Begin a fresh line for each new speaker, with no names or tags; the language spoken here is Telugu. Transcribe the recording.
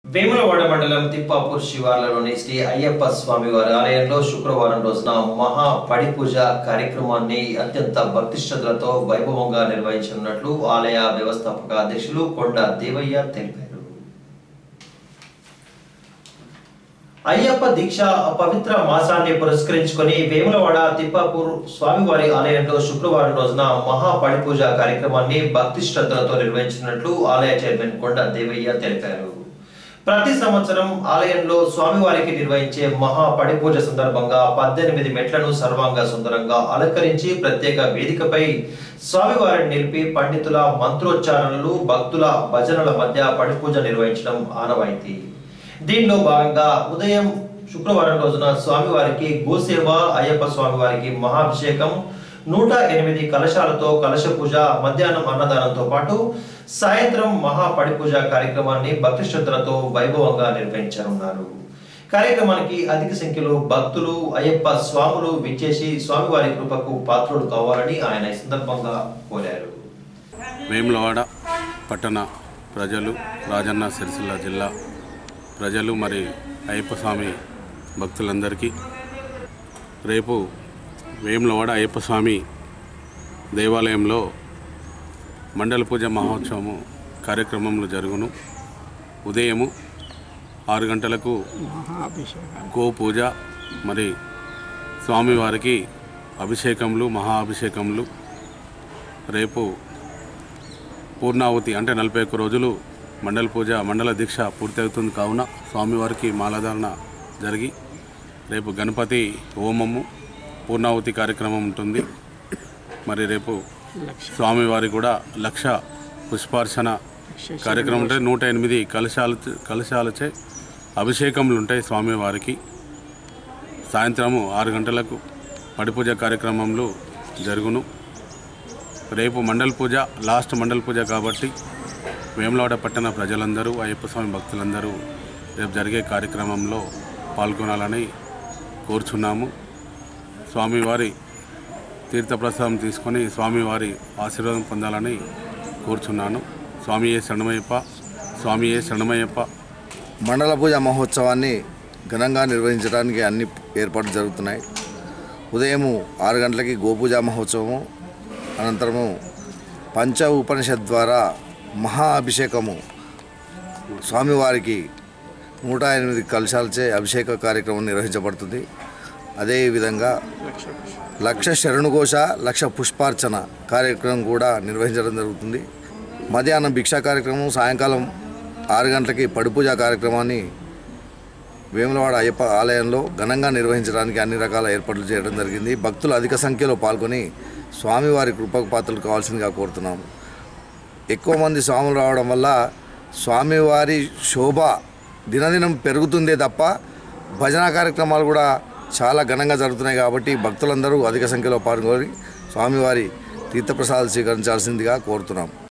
వేములవాడ మండలం తిప్పాపూర్ శివార్లలోని శ్రీ అయ్యప్ప స్వామి వారి ఆలయంలో శుక్రవారం రోజున మహా పడి పూజ కార్యక్రమాన్ని అత్యంత భక్తి శ్రద్ధలతో వైభవంగా నిర్వహించనున్నట్లు ఆలయ వ్యవస్థాపక అధ్యక్షులు కొండ దేవయ్య తెలిపారు. అయ్యప్ప దీక్ష పవిత్ర మాసాన్ని పురస్కరించుకొని వేములవాడ తిప్పాపూర్ స్వామివారి ఆలయంలో శుక్రవారం రోజున మహా పడి పూజ కార్యక్రమాన్ని భక్తి శ్రద్ధలతో నిర్వహించినట్లు ఆలయ చైర్మన్ కొండ దేవయ్య తెలిపారు. ప్రతి సంవత్సరం ఆలయంలో స్వామివారికి నిర్వహించే మహా పడి పూజ సందర్భంగా 18 మెట్లను సర్వాంగ సుందరంగా అలంకరించి ప్రత్యేక వేదికపై స్వామివారిని నిలిపి పండితుల మంత్రోచ్చారణలు భక్తుల భజనల మధ్య పడి పూజ నిర్వహించడం ఆనవాయితీ. దీనిలో భాగంగా ఉదయం శుక్రవారం రోజున స్వామివారికి గోసేవ, అయ్యప్ప స్వామివారికి మహాభిషేకం, 108 కలశాలతో కలశ పూజ, మధ్యాహ్నం అన్నదానంతో పాటు సాయంత్రం మహా పడి పూజ కార్యక్రమాన్ని భక్తి శ్రద్ధలతో వైభవంగా నిర్వహించనున్నారు. కార్యక్రమానికి అధిక సంఖ్యలో భక్తులు, అయ్యప్ప స్వాములు విచ్చేసి స్వామివారి కృపకు పాత్రులు కావాలని ఆయన ఈ సందర్భంగా కోరారు.
వేములవాడ పట్టణ ప్రజలు, రాజన్న సిరిసిల్ల జిల్లా ప్రజలు మరి అయ్యప్ప స్వామి భక్తులందరికీ రేపు వేములవాడ అయ్యప్ప స్వామి దేవాలయంలో మండల పూజ మహోత్సవము కార్యక్రమంలో జరుగును. ఉదయము 6 గంటలకు గో పూజ, మరి స్వామివారికి అభిషేకములు, మహా అభిషేకములు. రేపు పూర్ణావతి అంటే 41 రోజులు మండల పూజ, మండల దీక్ష పూర్తవుతుంది కావున స్వామివారికి మాలాధారణ జరిగి రేపు గణపతి హోమము, పూర్ణావతి కార్యక్రమం ఉంటుంది. మరి రేపు స్వామివారి కూడా 1,00,000 పుష్పార్చన కార్యక్రమం ఉంటాయి. 108 కలశాలచే అభిషేకములు ఉంటాయి స్వామివారికి. సాయంత్రము 6 గంటలకు పడిపూజ కార్యక్రమంలో జరుగును. రేపు మండల పూజ, లాస్ట్ మండల పూజ కాబట్టి వేములవాడ పట్టణ ప్రజలందరూ, అయ్యప్ప స్వామి భక్తులందరూ రేపు జరిగే కార్యక్రమంలో పాల్గొనాలని కోరుచున్నాము. స్వామివారి తీర్థప్రసాదం తీసుకొని స్వామివారి ఆశీర్వాదం పొందాలని కోరుచున్నాను. స్వామియే శరణమయ్యప్ప, స్వామియే శరణమయ్యప్ప.
మండల పూజ మహోత్సవాన్ని ఘనంగా నిర్వహించడానికి అన్ని ఏర్పాట్లు జరుగుతున్నాయి. ఉదయము 6 గంటలకి గోపూజ మహోత్సవము, అనంతరము పంచ ఉపనిషత్ ద్వారా మహా అభిషేకము, స్వామివారికి 108 కలశాలచే అభిషేక కార్యక్రమం నిర్వహించబడుతుంది. అదేవిధంగా 1,00,000 శరణుఘోష, 1,00,000 పుష్పార్చన కార్యక్రమం కూడా నిర్వహించడం జరుగుతుంది. మధ్యాహ్నం భిక్షా కార్యక్రమం, సాయంకాలం 6 గంటలకి పడిపూజ కార్యక్రమాన్ని వేములవాడ అయ్యప్ప ఆలయంలో ఘనంగా నిర్వహించడానికి అన్ని రకాల ఏర్పాట్లు చేయడం జరిగింది. భక్తులు అధిక సంఖ్యలో పాల్గొని స్వామివారి కృపకు పాత్రలు కావాల్సిందిగా కోరుతున్నాము. ఎక్కువ మంది స్వాములు రావడం వల్ల స్వామివారి శోభ దినదినం పెరుగుతుందే తప్ప భజన కార్యక్రమాలు కూడా చాలా ఘనంగా జరుగుతున్నాయి. కాబట్టి భక్తులందరూ అధిక సంఖ్యలో పాల్గొని స్వామివారి తీర్థప్రసాదాలు స్వీకరించాల్సిందిగా కోరుతున్నాం.